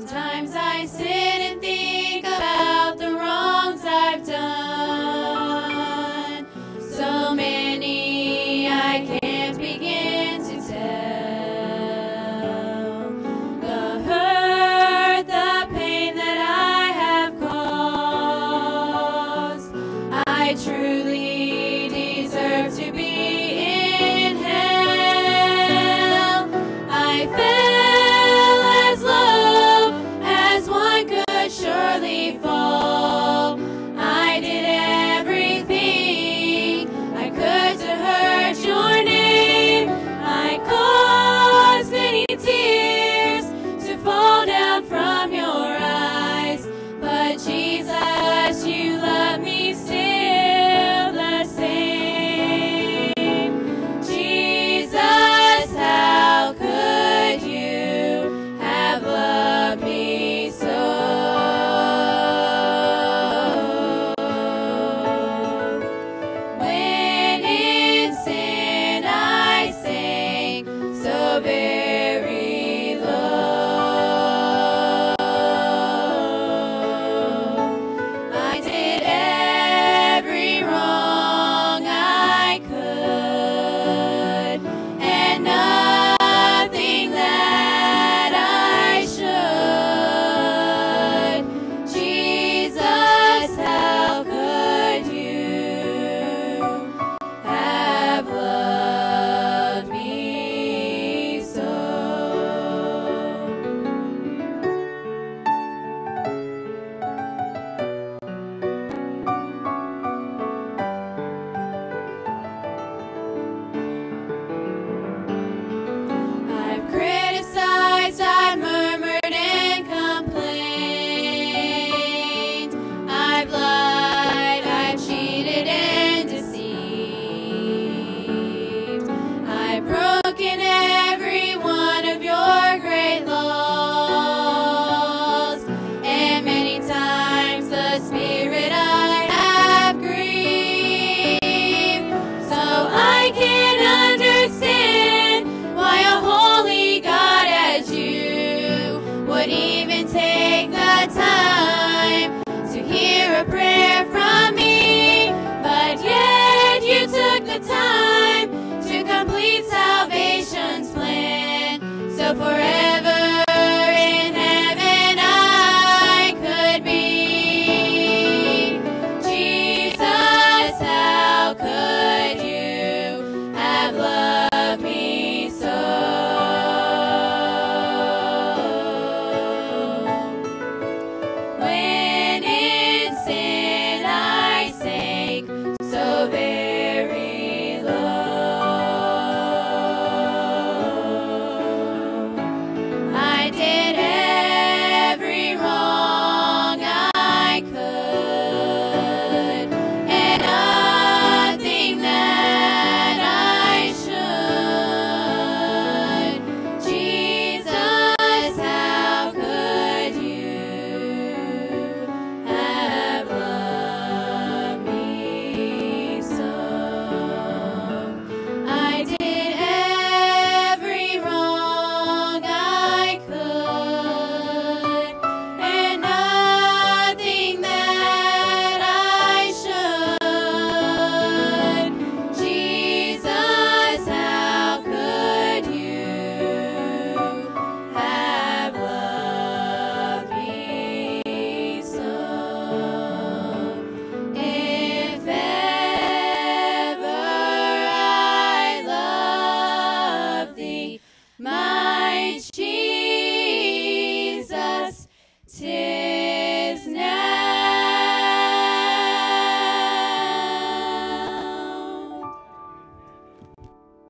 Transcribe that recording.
Sometimes I sit and think about the wrongs I've done. So many I can't begin to tell. The hurt, the pain that I have caused. I truly deserve to be in hell. I fell as low as one could surely fall. I did everything I could to hurt your name. I caused many tears to fall down from your eyes. But Jesus, you love me still the same. Jesus, how could you have loved me so? When in sin I sank so very low, I did every wrong I could, and nothing that I should. Jesus, how could you have loved me so? I've criticized, I've murmured and complained. I've lied, I've cheated and deceived. I've broken every one of your great laws. And many times the Spirit I have grieved. So I can understand why a holy God as you would even take the time to hear a prayer from me. But yet you took the time